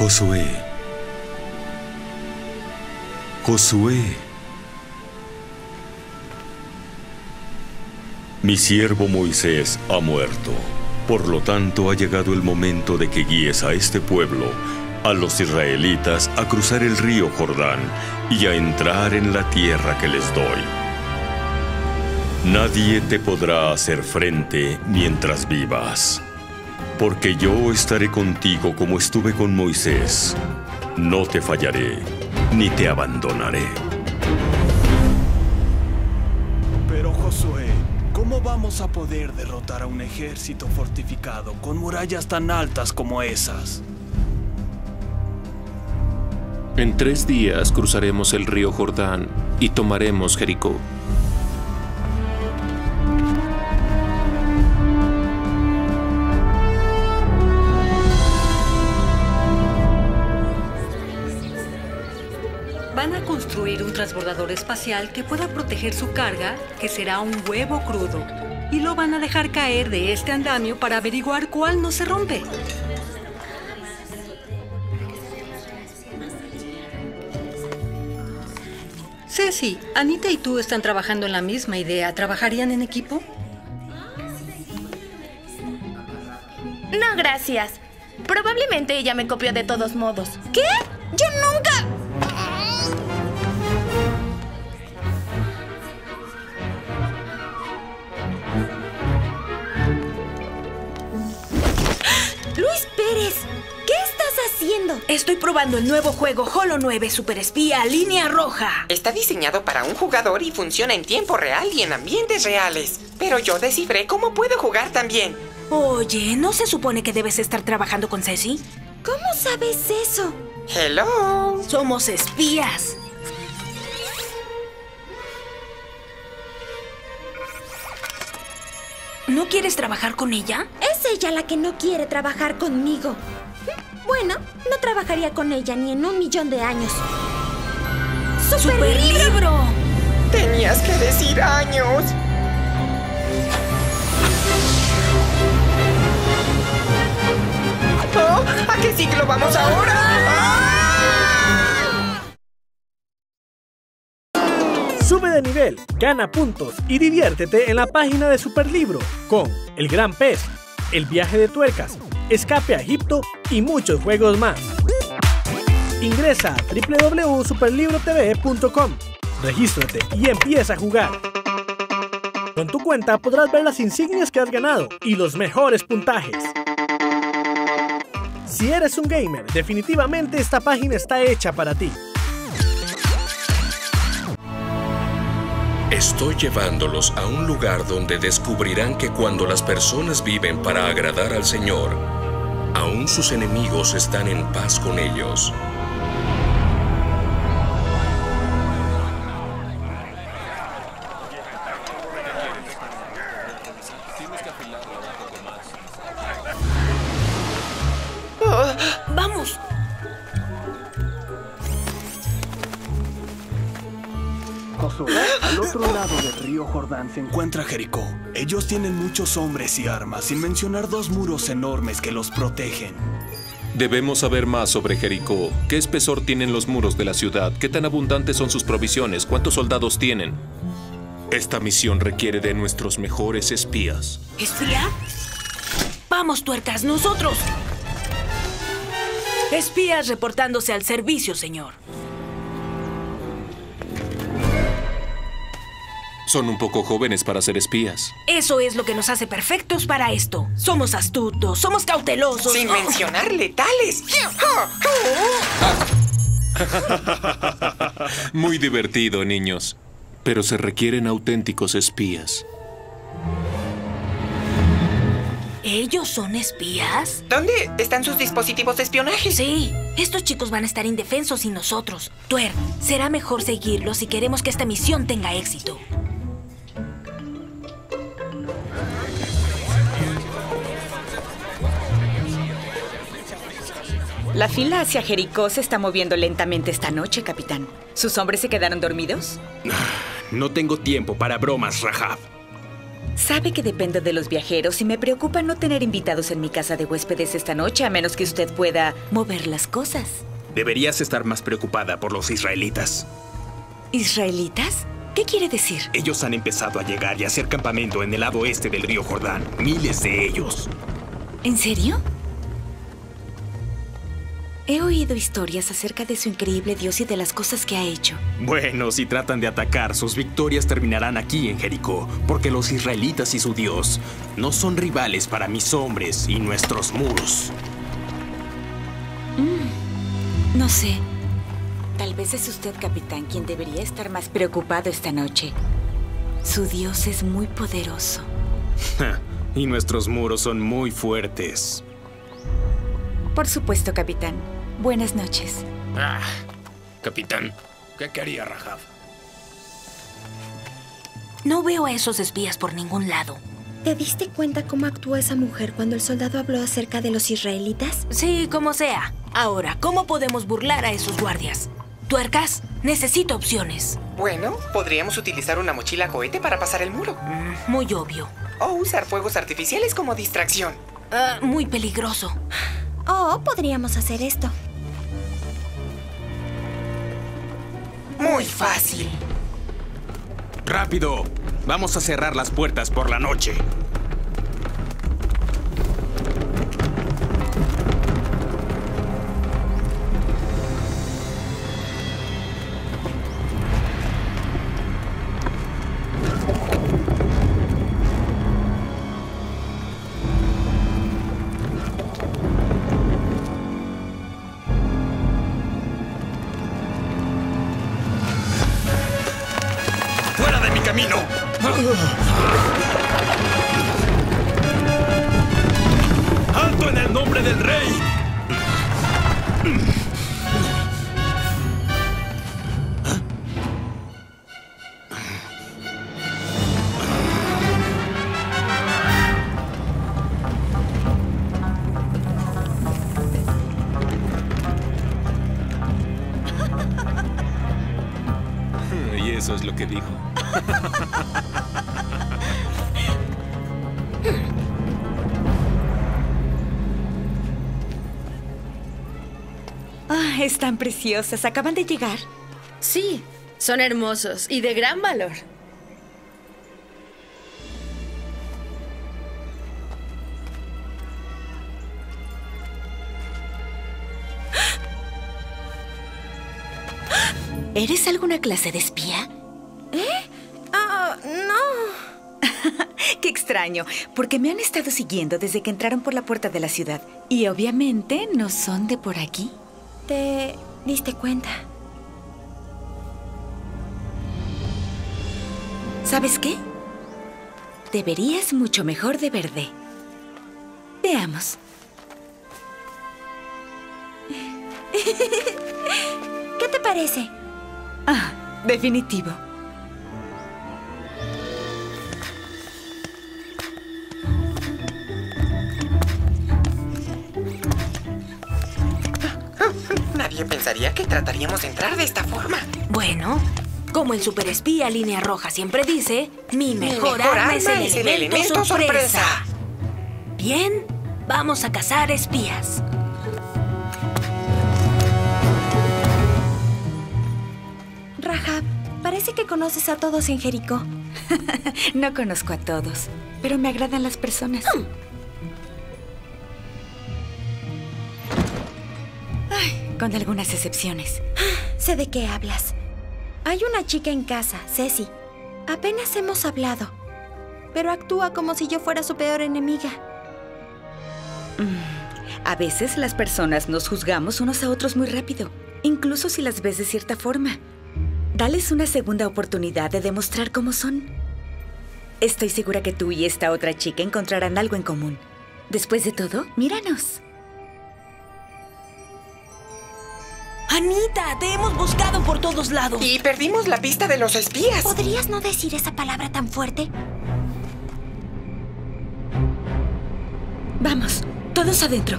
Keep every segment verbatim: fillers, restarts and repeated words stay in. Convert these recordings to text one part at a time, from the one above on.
Josué. Josué. Mi siervo Moisés ha muerto. Por lo tanto, ha llegado el momento de que guíes a este pueblo, a los israelitas, a cruzar el río Jordán y a entrar en la tierra que les doy. Nadie te podrá hacer frente mientras vivas, porque yo estaré contigo como estuve con Moisés. No te fallaré, ni te abandonaré. Pero Josué, ¿cómo vamos a poder derrotar a un ejército fortificado con murallas tan altas como esas? En tres días cruzaremos el río Jordán y tomaremos Jericó. Van a construir un transbordador espacial que pueda proteger su carga, que será un huevo crudo. Y lo van a dejar caer de este andamio para averiguar cuál no se rompe. Ceci, Anita y tú están trabajando en la misma idea. ¿Trabajarían en equipo? No, gracias. Probablemente ella me copió de todos modos. ¿Qué? ¡Yo nunca! ¡Luis Pérez! ¿Qué estás haciendo? Estoy probando el nuevo juego Holo nueve Super Espía Línea Roja. Está diseñado para un jugador y funciona en tiempo real y en ambientes reales. Pero yo descifré cómo puedo jugar también. Oye, ¿no se supone que debes estar trabajando con Ceci? ¿Cómo sabes eso? Hello. Somos espías. ¿No quieres trabajar con ella? Es ella la que no quiere trabajar conmigo. Bueno, no trabajaría con ella ni en un millón de años. ¡Superlibro! ¡Superlibro! Tenías que decir años. Oh, ¿a qué siglo vamos ahora? ¡Ah! Sube de nivel, gana puntos y diviértete en la página de Superlibro con El Gran Pez, El Viaje de Tuercas, Escape a Egipto y muchos juegos más. Ingresa a doble u doble u doble u punto superlibro t v punto com, regístrate y empieza a jugar. Con tu cuenta podrás ver las insignias que has ganado y los mejores puntajes. Si eres un gamer, definitivamente esta página está hecha para ti. Estoy llevándolos a un lugar donde descubrirán que cuando las personas viven para agradar al Señor, aún sus enemigos están en paz con ellos. ¡Vamos! Josué, al otro lado del río Jordán se encuentra Jericó. Ellos tienen muchos hombres y armas, sin mencionar dos muros enormes que los protegen. Debemos saber más sobre Jericó. ¿Qué espesor tienen los muros de la ciudad? ¿Qué tan abundantes son sus provisiones? ¿Cuántos soldados tienen? Esta misión requiere de nuestros mejores espías. ¿Espía? ¡Vamos, tuercas, nosotros! Espías reportándose al servicio, señor. Son un poco jóvenes para ser espías. Eso es lo que nos hace perfectos para esto. Somos astutos, somos cautelosos. Sin mencionar letales. Muy divertido, niños. Pero se requieren auténticos espías. ¿Ellos son espías? ¿Dónde están sus dispositivos de espionaje? Sí, estos chicos van a estar indefensos sin nosotros. Tuer, será mejor seguirlos si queremos que esta misión tenga éxito. La fila hacia Jericó se está moviendo lentamente esta noche, capitán. ¿Sus hombres se quedaron dormidos? No tengo tiempo para bromas, Rahab. Sabe que dependo de los viajeros y me preocupa no tener invitados en mi casa de huéspedes esta noche, a menos que usted pueda mover las cosas. Deberías estar más preocupada por los israelitas. ¿Israelitas? ¿Qué quiere decir? Ellos han empezado a llegar y a hacer campamento en el lado oeste del río Jordán. Miles de ellos. ¿En serio? He oído historias acerca de su increíble Dios y de las cosas que ha hecho. Bueno, si tratan de atacar, sus victorias terminarán aquí en Jericó, porque los israelitas y su Dios no son rivales para mis hombres y nuestros muros. Mm, no sé. Tal vez es usted, capitán, quien debería estar más preocupado esta noche. Su Dios es muy poderoso. Y nuestros muros son muy fuertes. Por supuesto, capitán. Buenas noches. Ah, capitán, ¿qué quería Rahab? No veo a esos espías por ningún lado. ¿Te diste cuenta cómo actuó esa mujer cuando el soldado habló acerca de los israelitas? Sí, como sea. Ahora, ¿cómo podemos burlar a esos guardias? Tuercas, necesito opciones. Bueno, podríamos utilizar una mochila cohete para pasar el muro. Mm, muy obvio. O usar fuegos artificiales como distracción. Uh, muy peligroso. Oh, podríamos hacer esto. Muy fácil. ¡Rápido! Vamos a cerrar las puertas por la noche. camino. ¡Alto en el nombre del rey! Y eso es lo que dijo. Ah, están preciosas. ¿Acaban de llegar? Sí, son hermosos y de gran valor. ¿Eres alguna clase de espía? ¿Eh? Ah, no. Qué extraño, porque me han estado siguiendo desde que entraron por la puerta de la ciudad. Y obviamente no son de por aquí. ¿Te diste cuenta? ¿Sabes qué? Te verías mucho mejor de verde. Veamos. ¿Qué te parece? Ah, definitivo. Nadie pensaría que trataríamos de entrar de esta forma. Bueno, como el superespía Línea Roja siempre dice, mi mejor, mi mejor arma, arma es el es el elemento, elemento sorpresa. sorpresa. Bien, vamos a cazar espías. Rahab, parece que conoces a todos en Jericó. No conozco a todos, pero me agradan las personas. Mm. Ay, con algunas excepciones. Sé de qué hablas. Hay una chica en casa, Ceci. Apenas hemos hablado, pero actúa como si yo fuera su peor enemiga. Mm. A veces las personas nos juzgamos unos a otros muy rápido, incluso si las ves de cierta forma. Dales una segunda oportunidad de demostrar cómo son. Estoy segura que tú y esta otra chica encontrarán algo en común. Después de todo, míranos. Anita, te hemos buscado por todos lados. Y perdimos la pista de los espías. ¿Podrías no decir esa palabra tan fuerte? Vamos, todos adentro.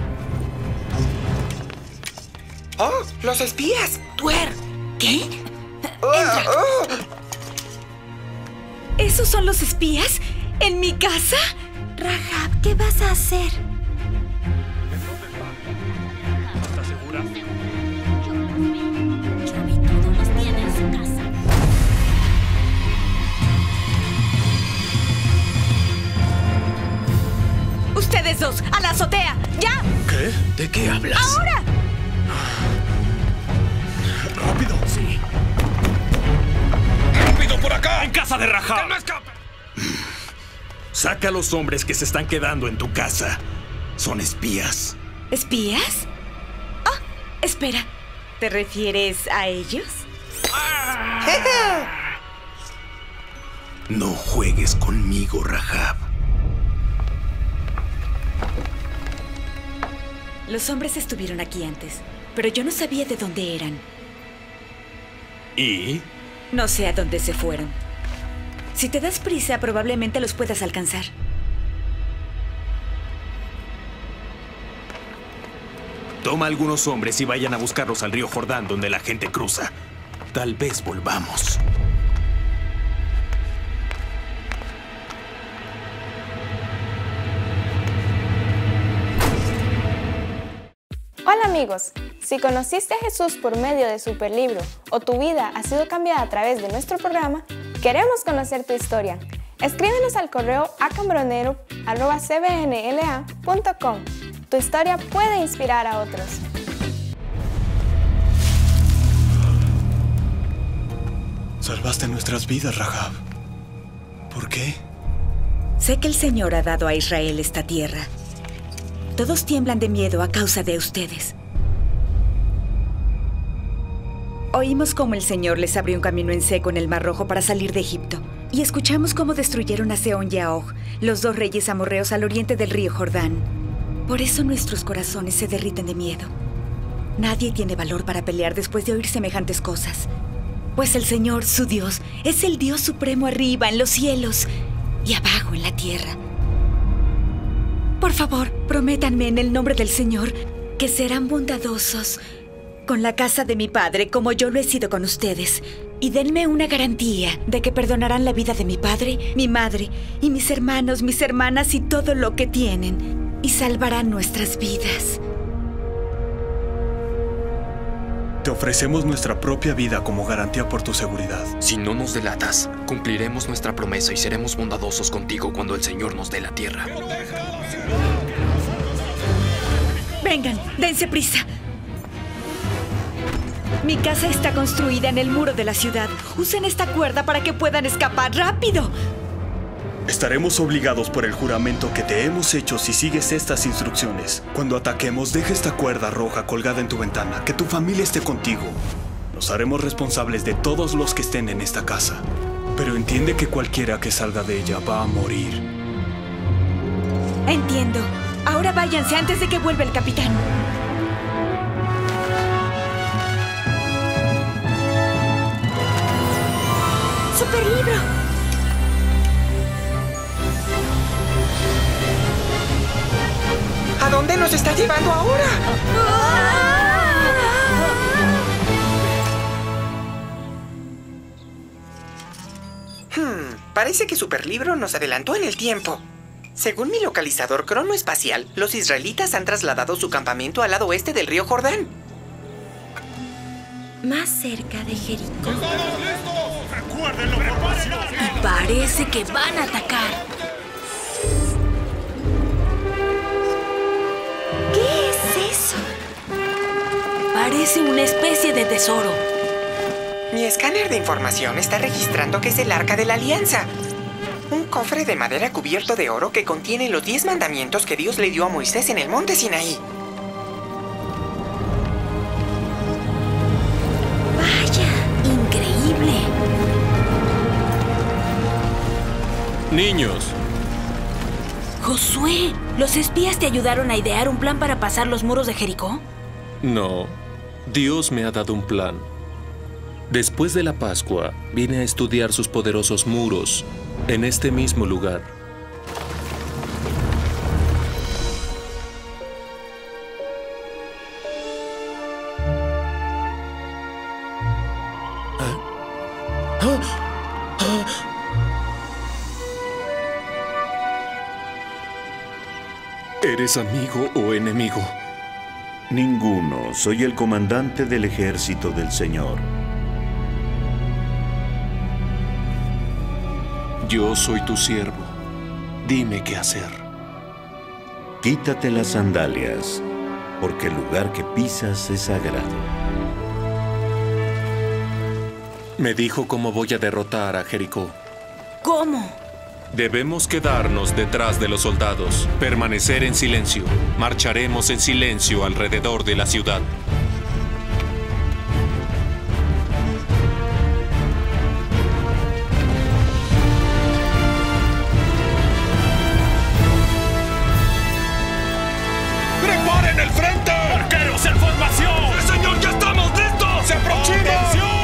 ¡Oh, los espías! ¡Tuer! ¿Qué? ¡Entra! ¿Esos son los espías? ¿En mi casa? Rahab, ¿qué vas a hacer? ¿Estás segura? Yo vi todos los días en su casa. Ustedes dos, a la azotea, ¡ya! ¿Qué? ¿De qué hablas? ¡Ahora! ¡Rápido! Sí. ¡Rápido por acá! ¡En casa de Rahab! ¡Que no escape! Saca a los hombres que se están quedando en tu casa. Son espías. ¿Espías? Ah, espera. ¿Te refieres a ellos? No juegues conmigo, Rahab. Los hombres estuvieron aquí antes, pero yo no sabía de dónde eran. ¿Y? No sé a dónde se fueron. Si te das prisa, probablemente los puedas alcanzar. Toma algunos hombres y vayan a buscarlos al río Jordán, donde la gente cruza. Tal vez volvamos. Hola amigos, si conociste a Jesús por medio de Superlibro o tu vida ha sido cambiada a través de nuestro programa, queremos conocer tu historia. Escríbenos al correo a cambronero arroba c b n l a punto com. Tu historia puede inspirar a otros. Salvaste nuestras vidas, Rahab. ¿Por qué? Sé que el Señor ha dado a Israel esta tierra. Todos tiemblan de miedo a causa de ustedes. Oímos cómo el Señor les abrió un camino en seco en el Mar Rojo para salir de Egipto. Y escuchamos cómo destruyeron a Sehón y a Og, los dos reyes amorreos al oriente del río Jordán. Por eso nuestros corazones se derriten de miedo. Nadie tiene valor para pelear después de oír semejantes cosas. Pues el Señor, su Dios, es el Dios supremo arriba en los cielos y abajo en la tierra. Por favor, prométanme en el nombre del Señor que serán bondadosos con la casa de mi padre como yo lo he sido con ustedes. Y denme una garantía de que perdonarán la vida de mi padre, mi madre y mis hermanos, mis hermanas y todo lo que tienen. Y salvarán nuestras vidas. Te ofrecemos nuestra propia vida como garantía por tu seguridad. Si no nos delatas, cumpliremos nuestra promesa y seremos bondadosos contigo cuando el Señor nos dé la tierra. Vengan, dense prisa. Mi casa está construida en el muro de la ciudad. Usen esta cuerda para que puedan escapar rápido. Estaremos obligados por el juramento que te hemos hecho si sigues estas instrucciones. Cuando ataquemos, deja esta cuerda roja colgada en tu ventana. Que tu familia esté contigo. Nos haremos responsables de todos los que estén en esta casa. Pero entiende que cualquiera que salga de ella va a morir. Entiendo. Ahora váyanse antes de que vuelva el capitán. ¡Superlibro! ¿A dónde nos está llevando ahora? Hmm, parece que Superlibro nos adelantó en el tiempo. Según mi localizador cronoespacial, los israelitas han trasladado su campamento al lado oeste del río Jordán. Más cerca de Jericó. ¡Estamos listos! ¡Recuerden la formación! Y parece que van a atacar. ¿Qué es eso? Parece una especie de tesoro. Mi escáner de información está registrando que es el Arca de la Alianza. Un cofre de madera cubierto de oro que contiene los diez mandamientos que Dios le dio a Moisés en el monte Sinaí. ¡Vaya! ¡Increíble! Niños. Josué, ¿los espías te ayudaron a idear un plan para pasar los muros de Jericó? No. Dios me ha dado un plan. Después de la Pascua, vine a estudiar sus poderosos muros en este mismo lugar. ¿Eres amigo o enemigo? Ninguno. Soy el comandante del ejército del Señor. Yo soy tu siervo. Dime qué hacer. Quítate las sandalias, porque el lugar que pisas es sagrado. Me dijo cómo voy a derrotar a Jericó. ¿Cómo? Debemos quedarnos detrás de los soldados, permanecer en silencio. Marcharemos en silencio alrededor de la ciudad. ¡Preparen el frente! ¡Arqueros en formación! ¡Sí, señor! ¡Ya estamos listos! ¡Se aproxima! ¡Atención!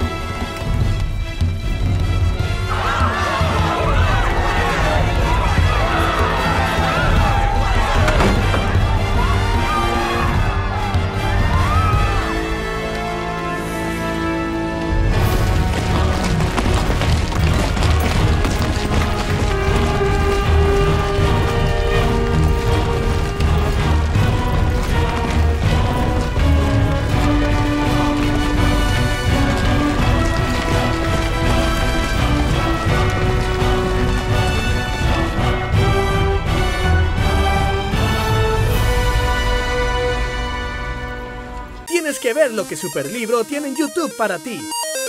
Tienes que ver lo que Superlibro tiene en YouTube para ti.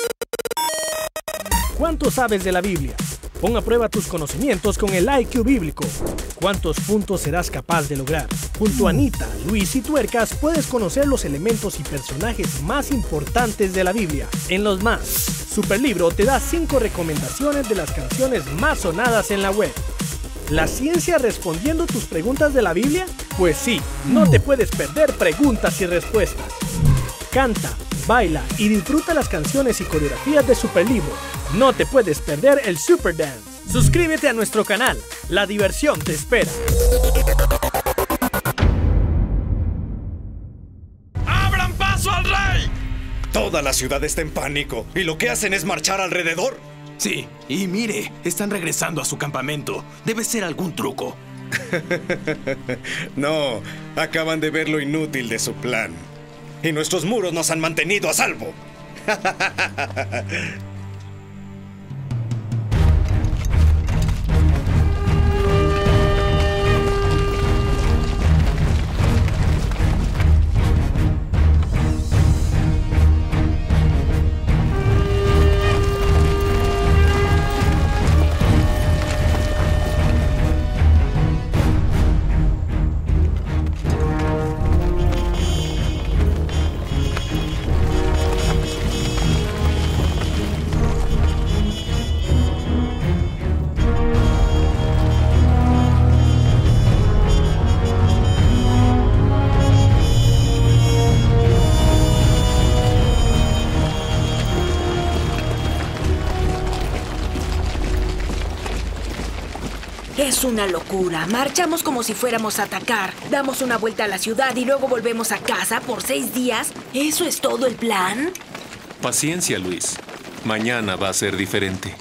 ¿Cuánto sabes de la Biblia? Pon a prueba tus conocimientos con el I Q bíblico. ¿Cuántos puntos serás capaz de lograr? Junto a Anita, Luis y Tuercas puedes conocer los elementos y personajes más importantes de la Biblia. En los más, Superlibro te da cinco recomendaciones de las canciones más sonadas en la web. ¿La ciencia respondiendo tus preguntas de la Biblia? Pues sí, no te puedes perder preguntas y respuestas. Canta, baila y disfruta las canciones y coreografías de Superlibro. No te puedes perder el Super Dance. Suscríbete a nuestro canal. La diversión te espera. ¡Abran paso al rey! Toda la ciudad está en pánico y lo que hacen es marchar alrededor. Sí, y mire, están regresando a su campamento. Debe ser algún truco. No, acaban de ver lo inútil de su plan. Y nuestros muros nos han mantenido a salvo. Es una locura. Marchamos como si fuéramos a atacar. Damos una vuelta a la ciudad y luego volvemos a casa por seis días. ¿Eso es todo el plan? Paciencia, Luis. Mañana va a ser diferente.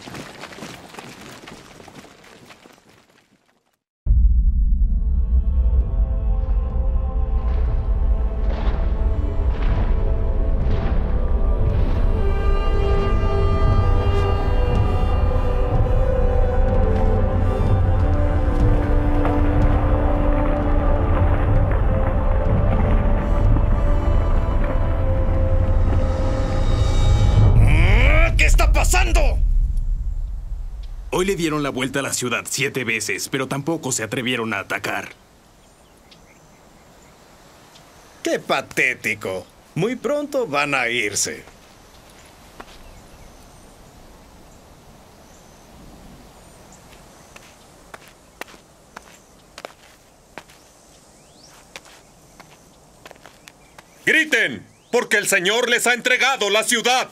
Hoy le dieron la vuelta a la ciudad siete veces, pero tampoco se atrevieron a atacar. ¡Qué patético! Muy pronto van a irse. ¡Griten! Porque el Señor les ha entregado la ciudad.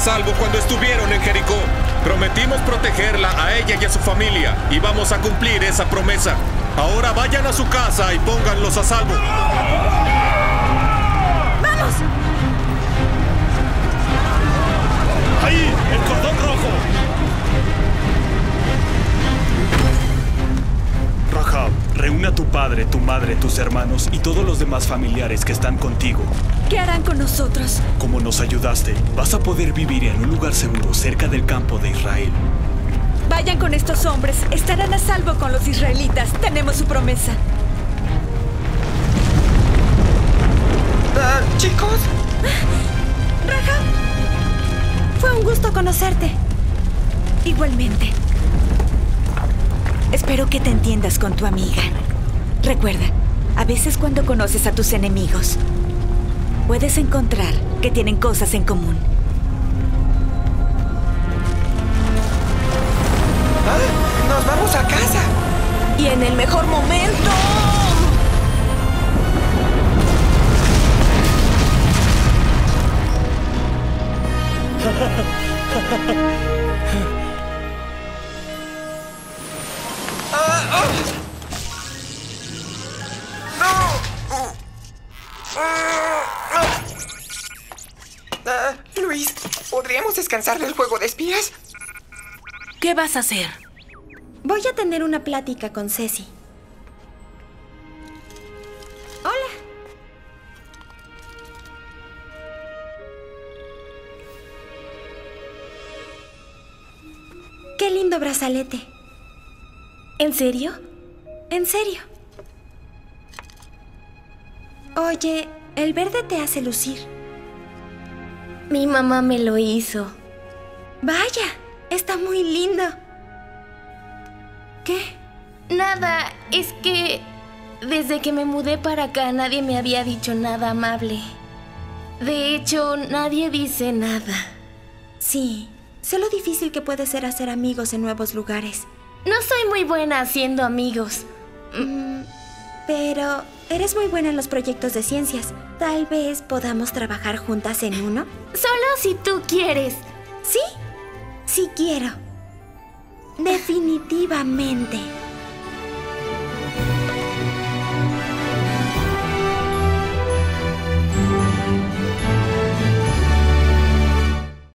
salvo cuando estuvieron en Jericó. Prometimos protegerla a ella y a su familia, y vamos a cumplir esa promesa. Ahora vayan a su casa y pónganlos a salvo. ¡Vamos! ¡Ahí! ¡El cordón rojo! Rahab, reúne a tu padre, tu madre, tus hermanos y todos los demás familiares que están contigo. ¿Qué harán con nosotros? Como nos ayudaste, vas a poder vivir en un lugar seguro cerca del campo de Israel. Vayan con estos hombres. Estarán a salvo con los israelitas. Tenemos su promesa. Uh, ¿Chicos? Rahab, fue un gusto conocerte. Igualmente. Espero que te entiendas con tu amiga. Recuerda, a veces cuando conoces a tus enemigos, puedes encontrar que tienen cosas en común. ¿Ah? ¡Nos vamos a casa! Y en el mejor momento. Uh, Luis, ¿podríamos descansar del juego de espías? ¿Qué vas a hacer? Voy a tener una plática con Ceci. Hola. Qué lindo brazalete. ¿En serio? ¿En serio? Oye, el verde te hace lucir. Mi mamá me lo hizo. Vaya, está muy lindo. ¿Qué? Nada, es que desde que me mudé para acá nadie me había dicho nada amable. De hecho, nadie dice nada. Sí, sé lo difícil que puede ser hacer amigos en nuevos lugares. No soy muy buena haciendo amigos. Mm, pero eres muy buena en los proyectos de ciencias. Tal vez podamos trabajar juntas en uno. Solo si tú quieres. ¿Sí? Sí quiero. Definitivamente.